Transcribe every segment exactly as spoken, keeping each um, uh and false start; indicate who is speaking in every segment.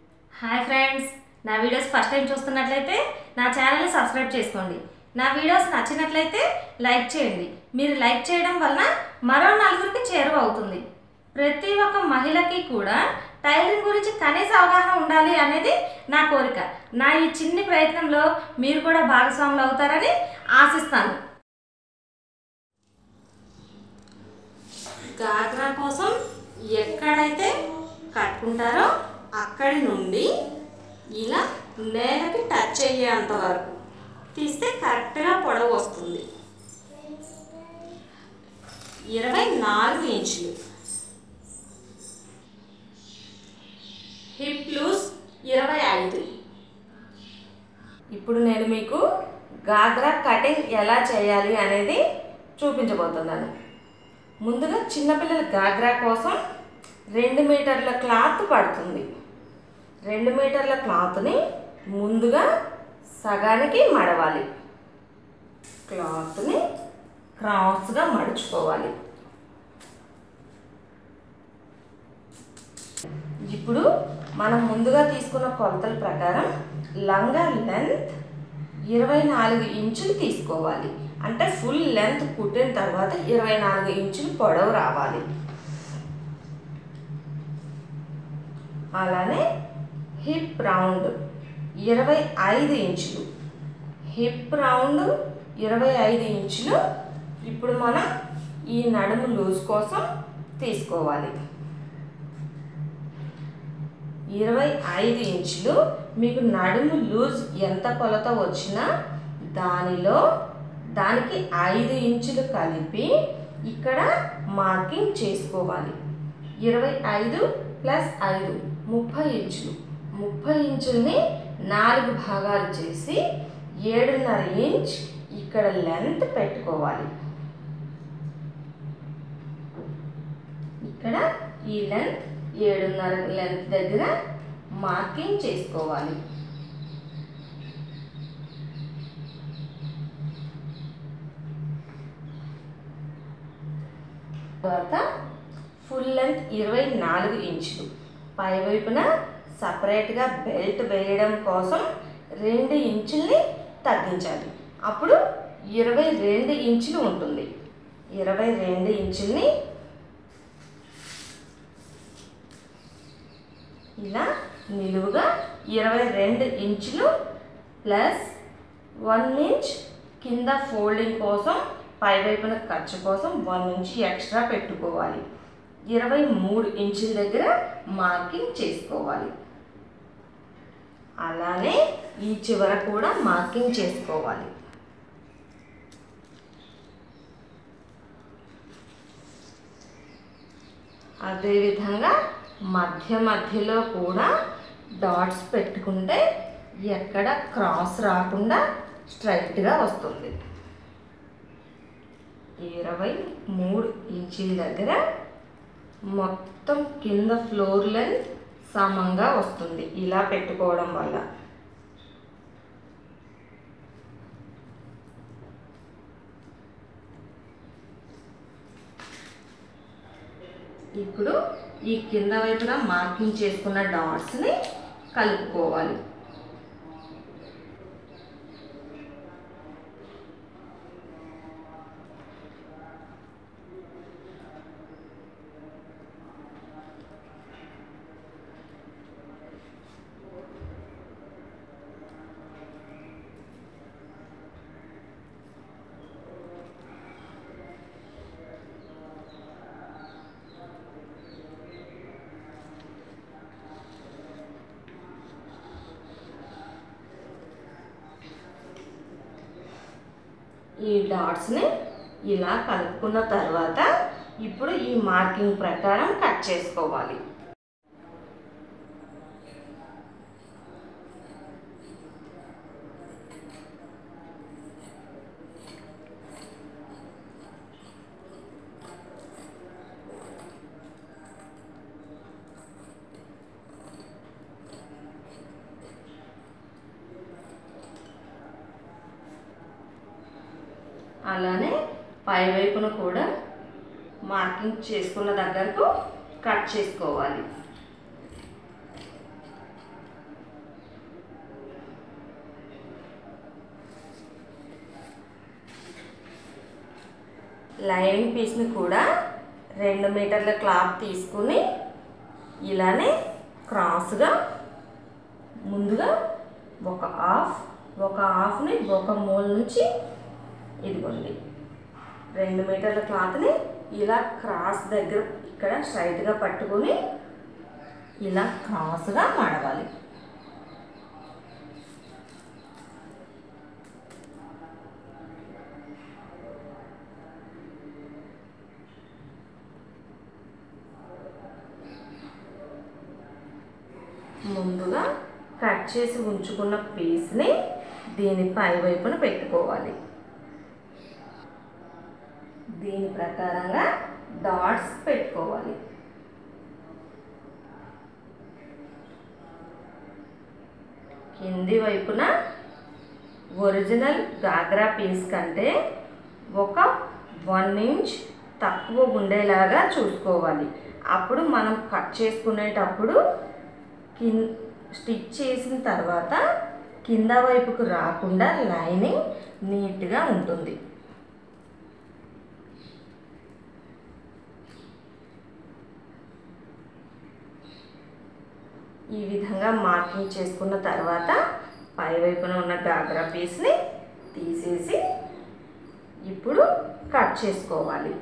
Speaker 1: Hi friends, నా videos first time చూస్తున్నట్లయితే నా ఛానల్ని సబ్స్క్రైబ్ చేసుకోండి. నా వీడియోస్ నచ్చినట్లయితే లైక్ చేయండి. మీరు లైక్ చేయడం వలన మరో నలుగురికి చేరువ అవుతుంది. ప్రతి ఒక్క మహిళకి కూడా టైలరింగ్ గురించి కనీస అవగాహన ఉండాలి అనేది నా కోరిక. నా ఈ చిన్ని ప్రయత్నంలో మీరు కూడా భాగస్వాములు అవుతారని ఆశిస్తాను. గాగ్రా కోసం ఎక్కడైతే కట్టుకుంటారో అక్కడి నుండి ఇలా నేలకి టచ్ అయ్యేంత వరకు తీస్తే కరెక్ట్గా పొడవు వస్తుంది. ఇరవై నాలుగు ఇంచులు. హిప్ లూజ్ ఇరవై ఐదు. ఇప్పుడు నేను మీకు గాగ్రా కటింగ్ ఎలా చేయాలి అనేది చూపించబోతున్నాను. ముందుగా చిన్నపిల్లల గాగ్రా కోసం రెండు మీటర్ల క్లాత్ పడుతుంది. రెండు మీటర్ల క్లాత్ని ముందుగా సగానికి మడవాలి. క్లాత్ని క్రాస్గా మడుచుకోవాలి. ఇప్పుడు మనం ముందుగా తీసుకున్న కొలతల ప్రకారం లంగా లెంత్ ఇరవై నాలుగు ఇంచులు తీసుకోవాలి. అంటే ఫుల్ లెంత్ కుట్టిన తర్వాత ఇరవై నాలుగు ఇంచులు పొడవు రావాలి. అలానే హిప్ రౌండ్ ఇరవై ఐదు ఇంచులు. హిప్ రౌండ్ ఇరవై ఐదు ఇంచులు ఇప్పుడు మనం ఈ నడుము లూజ్ కోసం తీసుకోవాలి. ఇరవై ఐదు ఇంచులు మీకు నడుము లూజ్ ఎంత కొలత వచ్చినా దానిలో దానికి ఐదు ఇంచులు కలిపి ఇక్కడ మార్కింగ్ చేసుకోవాలి. ఇరవై ఐదు ప్లస్ ఐదు ముప్పై ఇంచులు. ముప్పై ఇంచుల్ని నాలుగు భాగాలు చేసి ఏడున్నర ఇంచ్ ఇక్కడ లెంత్ పెట్టుకోవాలి. ఇక్కడ ఈ లెంత్ ఏడున్నర లెంత్ దగ్గర మార్కింగ్ చేసుకోవాలి. తర్వాత ఫుల్ లెంత్ ఇరవై నాలుగు ఇంచులు. పై వైపున సపరేట్గా బెల్ట్ వేయడం కోసం రెండు ఇంచుల్ని తగ్గించాలి. అప్పుడు ఇరవై రెండు ఇంచులు ఉంటుంది. ఇరవై రెండు ఇంచుల్ని ఇలా నిలువుగా ఇరవై రెండు ఇంచులు ప్లస్ వన్ ఇంచ్ కింద ఫోల్డింగ్ కోసం పై వైపున ఖర్చు కోసం వన్ ఇంచ్ ఎక్స్ట్రా పెట్టుకోవాలి. ఇరవై మూడు ఇంచుల దగ్గర మార్కింగ్ చేసుకోవాలి. అలానే ఈ చివర కూడా మార్కింగ్ చేసుకోవాలి. అదేవిధంగా మధ్య మధ్యలో కూడా డాట్స్ పెట్టుకుంటే ఎక్కడ క్రాస్ రాకుండా స్ట్రైట్గా వస్తుంది. ఇరవై మూడు ఇంచుల దగ్గర మొత్తం కింద ఫ్లోర్ లెంత్ సమంగా వస్తుంది ఇలా పెట్టుకోవడం వల్ల. ఇప్పుడు ఈ కింద వైపున మార్కింగ్ చేసుకున్న డాట్స్ని కలుపుకోవాలి. ఈ డాట్స్ని ఇలా కలుపుకున్న తర్వాత ఇప్పుడు ఈ మార్కింగ్ ప్రకారం కట్ చేసుకోవాలి. అలానే పై వైపున కూడా మార్కింగ్ చేసుకున్న దగ్గరకు కట్ చేసుకోవాలి. లైనింగ్ పీస్ని కూడా రెండు మీటర్ల క్లాత్ తీసుకుని ఇలానే క్రాస్గా ముందుగా ఒక హాఫ్ ఒక హాఫ్ని ఒక మూల నుంచి ఇదిగోండి రెండు మీటర్ల క్లాత్ని ఇలా క్రాస్ దగ్గర ఇక్కడ స్ట్రైట్గా పట్టుకొని ఇలా క్రాస్గా మడవాలి. ముందుగా కట్ చేసి ఉంచుకున్న పీస్ని దీని పై వైపున పెట్టుకోవాలి. దీని ప్రకారంగా డాట్స్ పెట్టుకోవాలి. కింది వైపున ఒరిజినల్ గాగ్రా పీస్ కంటే ఒక వన్ ఇంచ్ తక్కువ ఉండేలాగా చూసుకోవాలి. అప్పుడు మనం కట్ చేసుకునేటప్పుడు కింద స్టిచ్ చేసిన తర్వాత కింద వైపుకు రాకుండా లైనింగ్ నీట్గా ఉంటుంది. ఈ విధంగా మార్కింగ్ చేసుకున్న తర్వాత పై వైపున ఉన్న గాగ్రా పీస్ని తీసేసి ఇప్పుడు కట్ చేసుకోవాలి.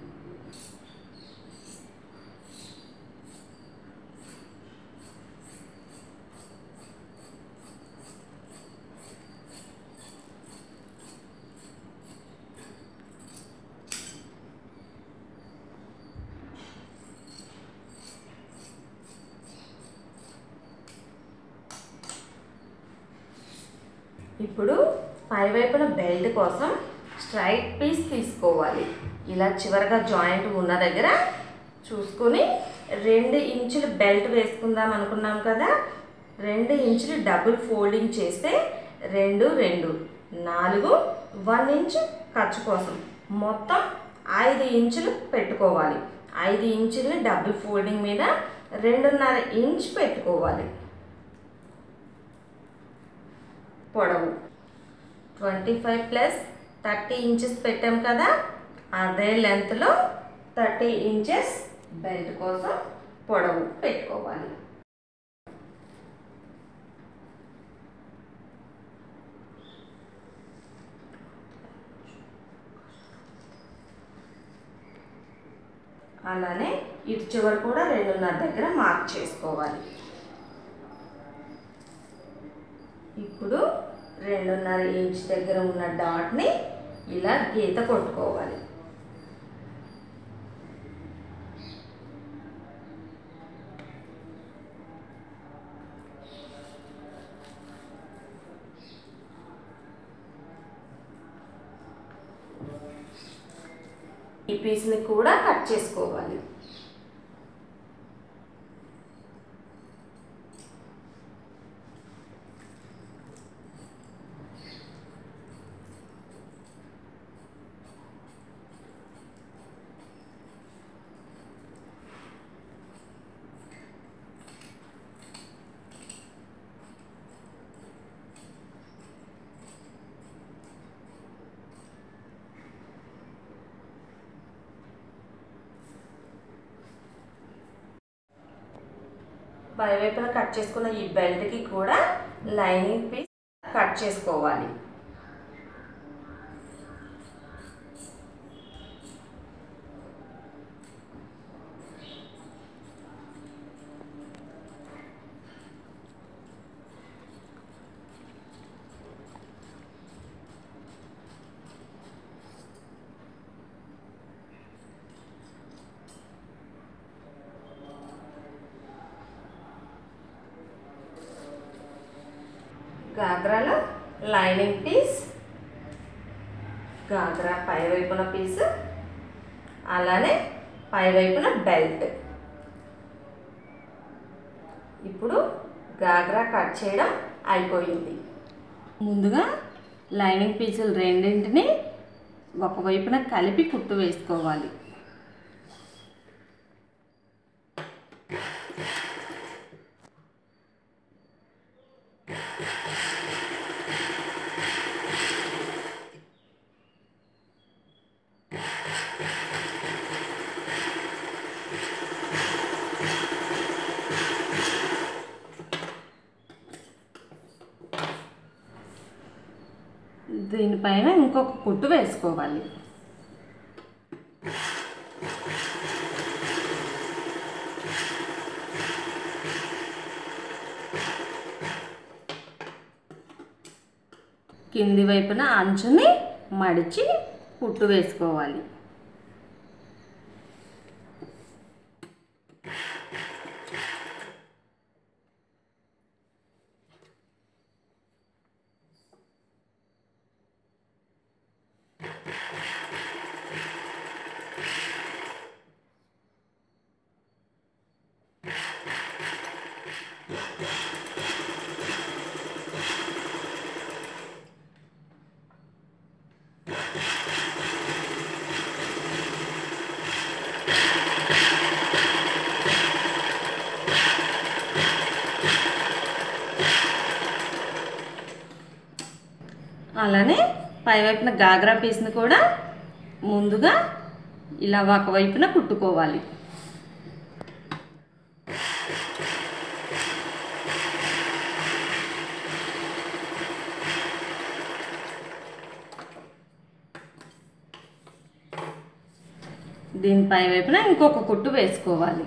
Speaker 1: ఇప్పుడు పై వైపున బెల్ట్ కోసం స్ట్రైట్ పీస్ తీసుకోవాలి. ఇలా చివరగా జాయింట్ ఉన్న దగ్గర చూసుకొని రెండు ఇంచులు బెల్ట్ వేసుకుందాం అనుకున్నాం కదా, రెండు ఇంచులు డబుల్ ఫోల్డింగ్ చేస్తే రెండు రెండు నాలుగు వన్ ఇంచ్ ఖర్చు కోసం మొత్తం ఐదు ఇంచులు పెట్టుకోవాలి. ఐదు ఇంచులని డబుల్ ఫోల్డింగ్ మీద రెండున్నర ఇంచ్ పెట్టుకోవాలి. పొడవు twenty five plus thirty inches పెట్టాం కదా, అదే లెంత్లో థర్టీ ఇంచెస్ బెల్ట్ కోసం పొడవు పెట్టుకోవాలి. అలానే ఇటు చివరి కూడా రెండున్నర దగ్గర మార్క్ చేసుకోవాలి. ఇప్పుడు రెండున్నర ఇంచ్ దగ్గర ఉన్న డాట్ని ఇలా గీత కొట్టుకోవాలి. ఈ పీస్ని కూడా కట్ చేసుకోవాలి. పై వైపున కట్ చేసుకున్న ఈ బెల్ట్కి కూడా లైనింగ్ పీస్ కట్ చేసుకోవాలి. గాగ్రాలో లైనింగ్ పీస్, గాగ్రా పై వైపున పీస్, అలానే పై వైపున బెల్ట్. ఇప్పుడు గాగ్రా కట్ చేయడం అయిపోయింది. ముందుగా లైనింగ్ పీసులు రెండింటిని ఒకవైపున కలిపి కుట్టు వేసుకోవాలి. దీనిపైన ఇంకొక కుట్టు వేసుకోవాలి. కింది వైపున అంచుని మడిచి కుట్టు వేసుకోవాలి. అలానే పైవైపున గాగ్రా పీస్ని కూడా ముందుగా ఇలా ఒకవైపున కుట్టుకోవాలి. దీని పైవైపున ఇంకొక కుట్టు వేసుకోవాలి.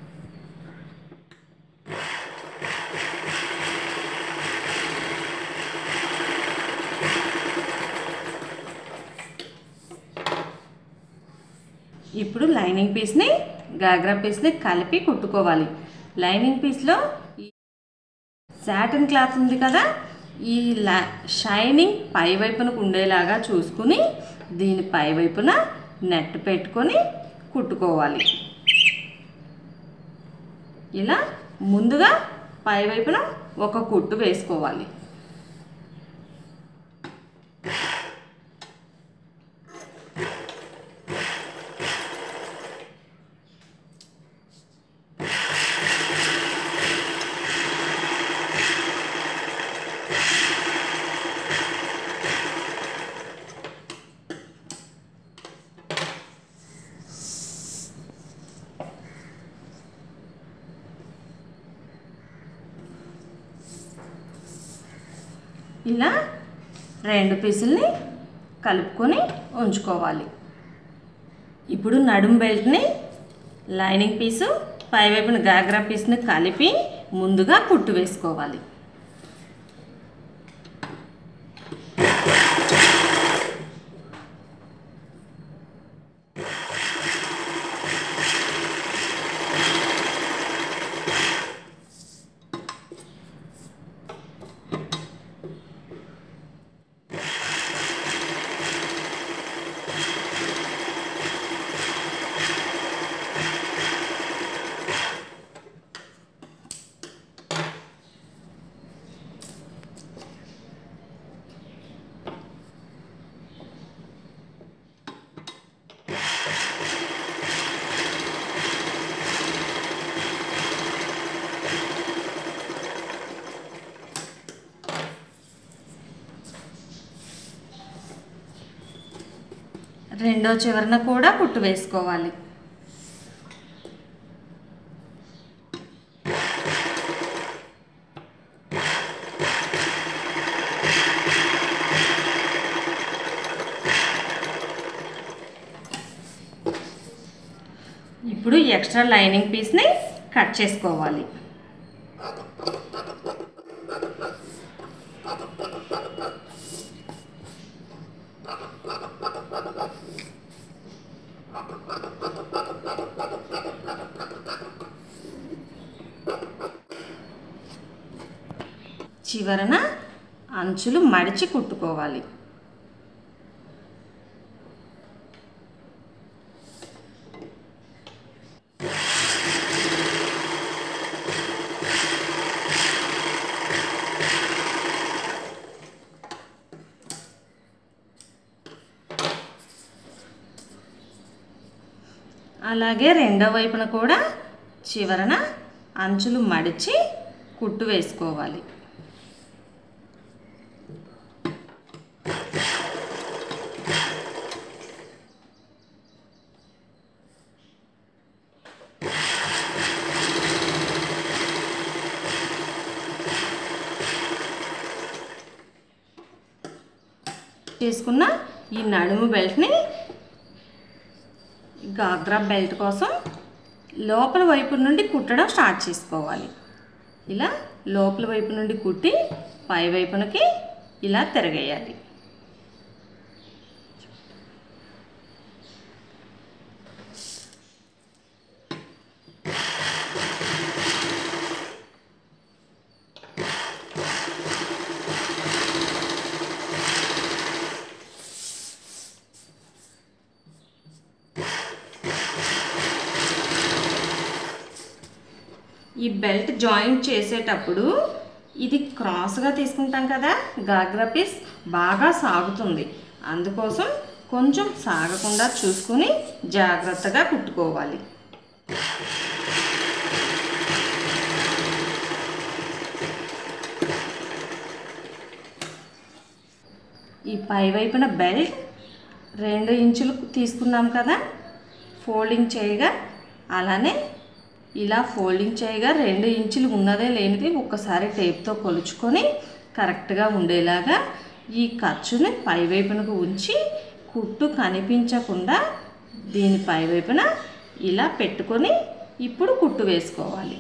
Speaker 1: ఇప్పుడు లైనింగ్ పీస్ని గాగ్రా పీస్ని కలిపి కుట్టుకోవాలి. లైనింగ్ పీస్లో సాటిన్ క్లాత్ ఉంది కదా, ఈ లా షైనింగ్ పై వైపునకు ఉండేలాగా చూసుకుని దీని పై వైపున నెట్ పెట్టుకొని కుట్టుకోవాలి. ఇలా ముందుగా పై వైపున ఒక కుట్టు వేసుకోవాలి. ఇలా రెండు పీసుల్ని కలుపుకొని ఉంచుకోవాలి. ఇప్పుడు నడుం బెల్ట్ని లైనింగ్ పీసు పైవైపున గాగ్రా పీస్ని కలిపి ముందుగా కుట్టు వేసుకోవాలి. రెండో చివరన కూడా కుట్టు వేసుకోవాలి. ఇప్పుడు ఎక్స్ట్రా లైనింగ్ పీస్ని కట్ చేసుకోవాలి. చివరన అంచులు మడిచి కుట్టుకోవాలి. అలాగే రెండో వైపున కూడా చివరన అంచులు మడిచి కుట్టు వేసుకోవాలి. చేసుకున్న ఈ నడుము బెల్ట్ని గాగ్రా బెల్ట్ కోసం లోపల వైపు నుండి కుట్టడం స్టార్ట్ చేసుకోవాలి. ఇలా లోపల వైపు నుండి కుట్టి పై వైపునకి ఇలా తిరగేయాలి. ఈ బెల్ట్ జాయింట్ చేసేటప్పుడు ఇది క్రాస్గా తీసుకుంటాం కదా, గాగ్రా పీస్ బాగా సాగుతుంది. అందుకోసం కొంచెం సాగకుండా చూసుకుని జాగ్రత్తగా కుట్టుకోవాలి. ఈ పై వైపున బెల్ట్ రెండు ఇంచులు తీసుకున్నాం కదా, ఫోల్డింగ్ చేయగా అలానే ఇలా ఫోల్డింగ్ చేయగా రెండు ఇంచులు ఉన్నదే లేనిది ఒక్కసారి టేప్తో కొలుచుకొని కరెక్ట్గా ఉండేలాగా ఈ ఖర్చుని పై వైపునకు ఉంచి కుట్టు కనిపించకుండా దీని పై వైపున ఇలా పెట్టుకొని ఇప్పుడు కుట్టు వేసుకోవాలి.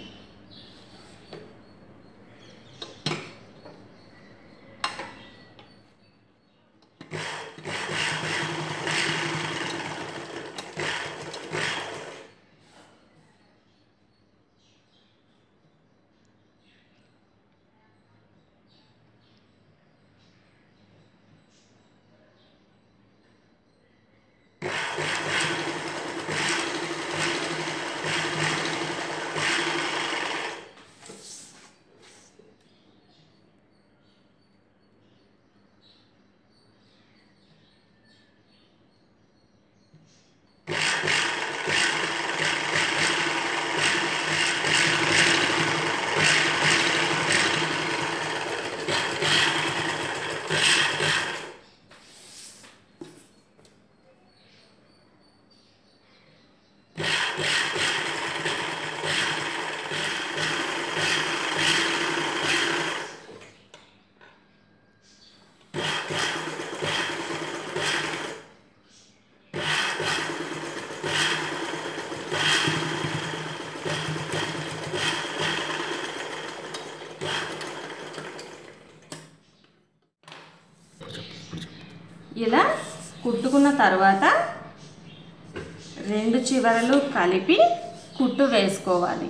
Speaker 1: ఇలా కుట్టుకున్న తర్వాత రెండు చివరలు కలిపి కుట్టు వేసుకోవాలి.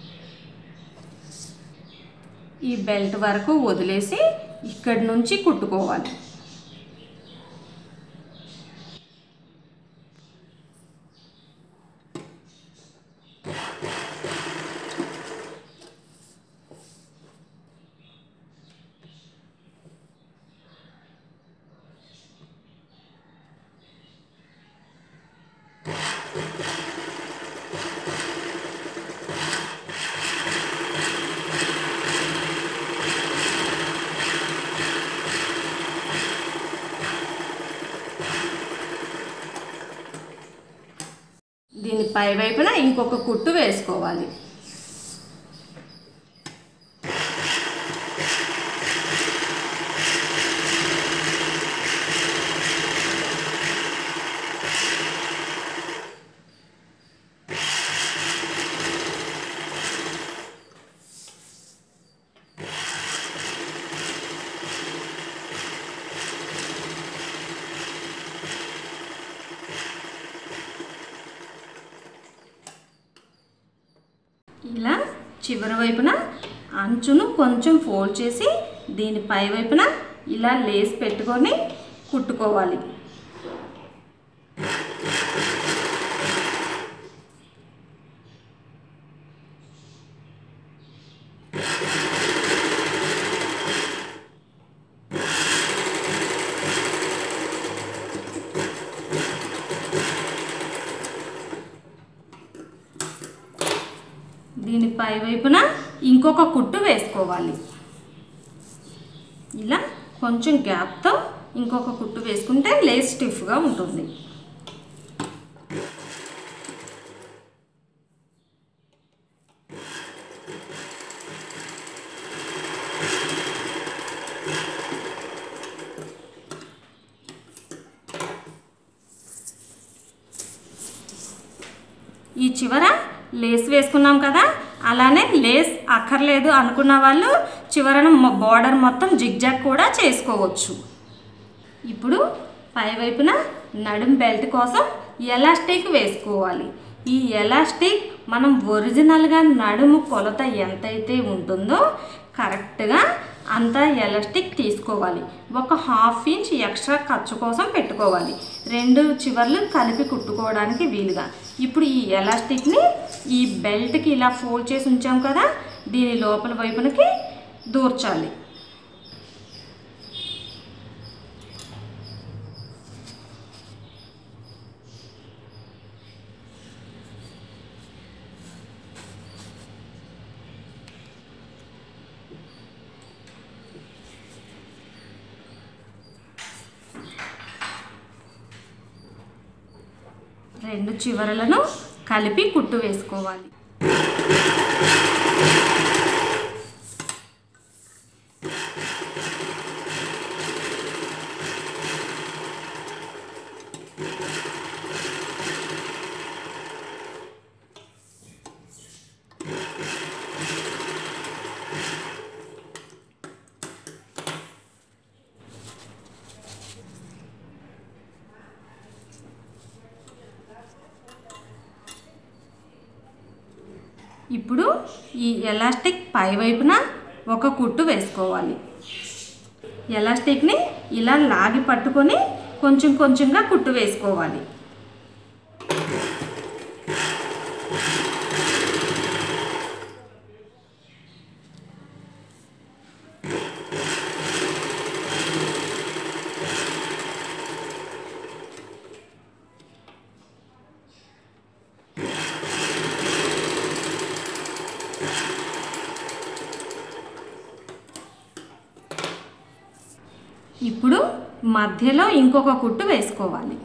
Speaker 1: ఈ బెల్ట్ వరకు వదిలేసి ఇక్కడి నుంచి కుట్టుకోవాలి. దీని పై వైపున ఇంకొక కుట్టు వేసుకోవాలి. ఇలా చివరి వైపున అంచును కొంచెం ఫోల్డ్ చేసి దీని పై వైపున ఇలా లేస్ పెట్టుకొని కుట్టుకోవాలి. దీని పై వైపున ఇంకొక కుట్టు వేసుకోవాలి. ఇలా కొంచెం గ్యాప్తో ఇంకొక కుట్టు వేసుకుంటే లేస్ స్టిఫ్గా ఉంటుంది. ఈ చివర లేస్ వేసుకున్నాం కదా, అలానే లేస్ అక్కర్లేదు అనుకున్న వాళ్ళు చివరన బార్డర్ మొత్తం జిగ్జాగ్ కూడా చేసుకోవచ్చు. ఇప్పుడు పై వైపున నడుం బెల్ట్ కోసం ఎలాస్టిక్ వేసుకోవాలి. ఈ ఎలాస్టిక్ మనం ఒరిజినల్గా నడుము కొలత ఎంతైతే ఉంటుందో కరెక్ట్గా అంత ఎలాస్టిక్ తీసుకోవాలి. ఒక హాఫ్ ఇంచ్ ఎక్స్ట్రా ఖర్చు కోసం పెట్టుకోవాలి, రెండు చివర్లు కలిపి కుట్టుకోవడానికి వీలుగా. ఇప్పుడు ఈ ఎలాస్టిక్ని ఈ బెల్ట్కి ఇలా ఫోల్డ్ చేసి ఉంచాం కదా, దీని లోపల వైపునకి దూర్చాలి. రెండు చివరలను కలిపి కుట్టు వేసుకోవాలి. ఇప్పుడు ఈ ఎలాస్టిక్ పై వైపున ఒక కుట్టు వేసుకోవాలి. ఎలాస్టిక్ని ఇలా లాగి పట్టుకొని కొంచెం కొంచెంగా కుట్టు వేసుకోవాలి. ఇప్పుడు మధ్యలో ఇంకొక కుట్టు వేసుకోవాలి.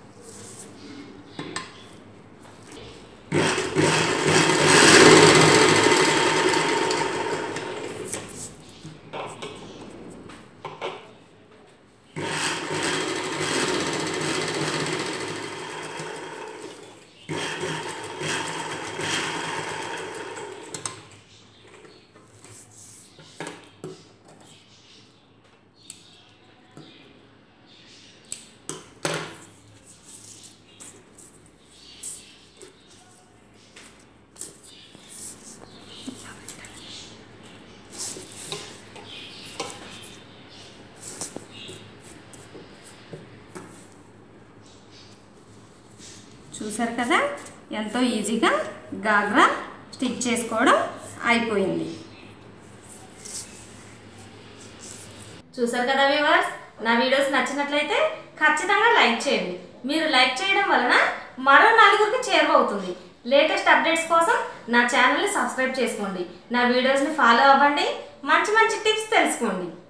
Speaker 1: చూసారు కదా, ఎంతో ఈజీగా గాగ్రా స్టిచ్ చేసుకోవడం అయిపోయింది. చూసారు కదా వ్యూవర్స్, నా వీడియోస్ నచ్చినట్లయితే ఖచ్చితంగా లైక్ చేయండి. మీరు లైక్ చేయడం వలన మరో నలుగురికి చేరువవుతుంది. లేటెస్ట్ అప్డేట్స్ కోసం నా ఛానల్ని సబ్స్క్రైబ్ చేసుకోండి, నా వీడియోస్ని ఫాలో అవ్వండి, మంచి మంచి టిప్స్ తెలుసుకోండి.